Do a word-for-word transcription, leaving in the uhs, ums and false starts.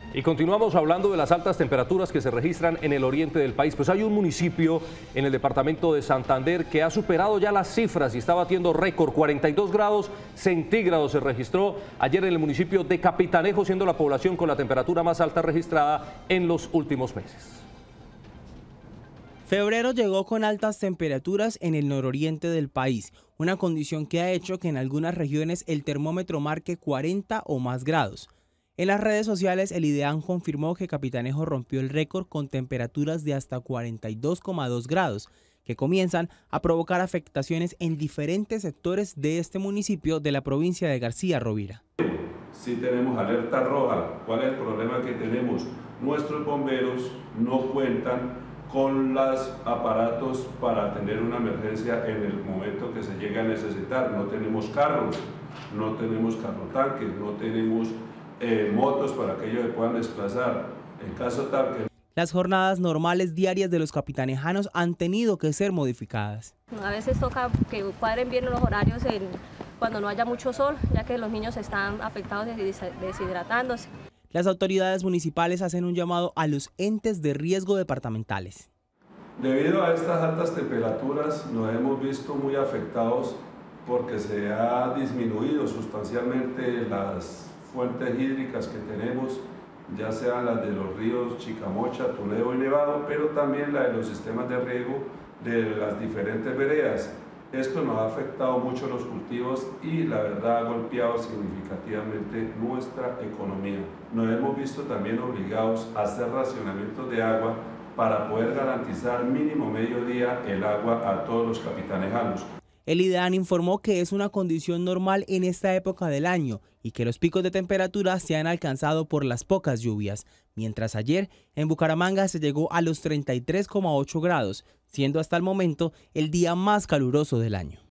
Y continuamos hablando de las altas temperaturas que se registran en el oriente del país. Pues hay un municipio en el departamento de Santander que ha superado ya las cifras y está batiendo récord. cuarenta y dos grados centígrados se registró ayer en el municipio de Capitanejo, siendo la población con la temperatura más alta registrada en los últimos meses. Febrero llegó con altas temperaturas en el nororiente del país, una condición que ha hecho que en algunas regiones el termómetro marque cuarenta o más grados. En las redes sociales, el IDEAM confirmó que Capitanejo rompió el récord con temperaturas de hasta cuarenta y dos coma dos grados, que comienzan a provocar afectaciones en diferentes sectores de este municipio de la provincia de García Rovira. Si tenemos alerta roja, ¿cuál es el problema que tenemos? Nuestros bomberos no cuentan con los aparatos para atender una emergencia en el momento que se llegue a necesitar. No tenemos carros, no tenemos carro tanques, no tenemos eh, motos para que ellos se puedan desplazar. En caso tal que... Las jornadas normales diarias de los capitanejanos han tenido que ser modificadas. A veces toca que cuadren bien los horarios en, cuando no haya mucho sol, ya que los niños están afectados deshidratándose. Las autoridades municipales hacen un llamado a los entes de riesgo departamentales. Debido a estas altas temperaturas nos hemos visto muy afectados porque se ha disminuido sustancialmente las fuentes hídricas que tenemos, ya sean las de los ríos Chicamocha, Tuneo y Nevado, pero también la de los sistemas de riego de las diferentes veredas. Esto nos ha afectado mucho los cultivos y la verdad ha golpeado significativamente nuestra economía. Nos hemos visto también obligados a hacer racionamientos de agua para poder garantizar mínimo mediodía el agua a todos los capitanejanos. El IDEAM informó que es una condición normal en esta época del año y que los picos de temperatura se han alcanzado por las pocas lluvias, mientras ayer en Bucaramanga se llegó a los treinta y tres coma ocho grados, siendo hasta el momento el día más caluroso del año.